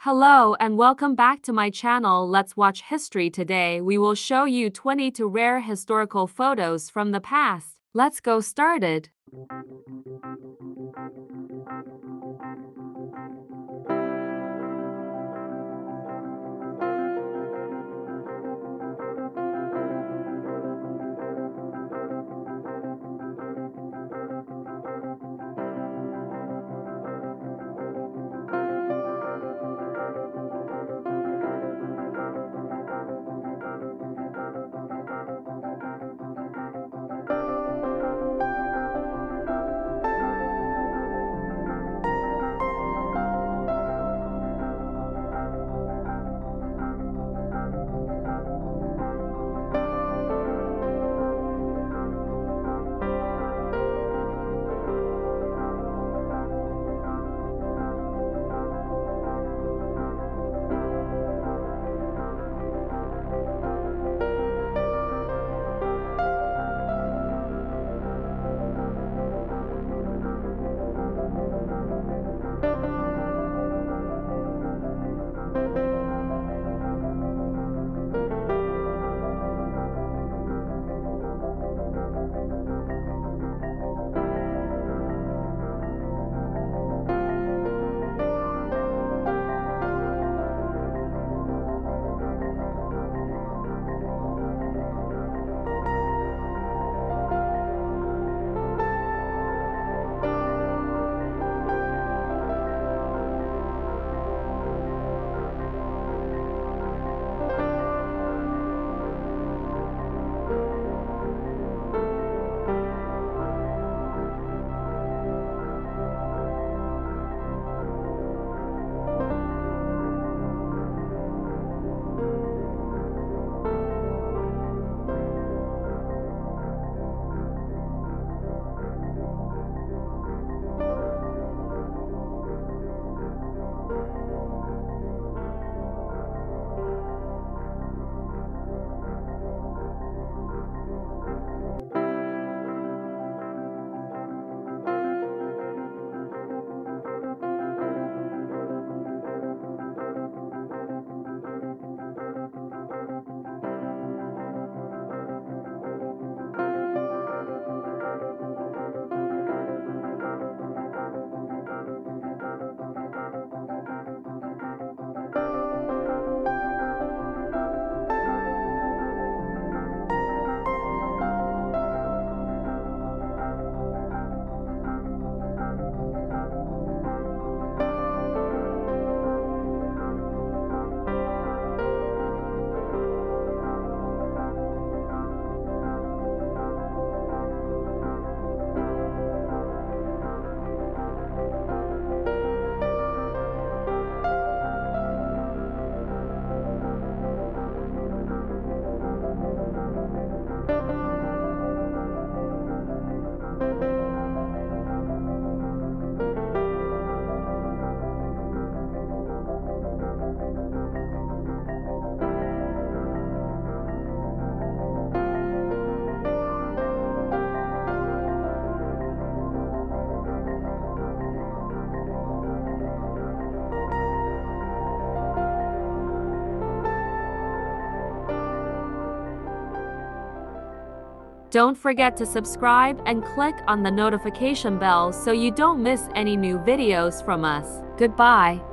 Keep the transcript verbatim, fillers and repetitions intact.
Hello and welcome back to my channel. Let's watch history. Today we will show you twenty to rare historical photos from the past. Let's go started. Don't forget to subscribe and click on the notification bell so you don't miss any new videos from us. Goodbye.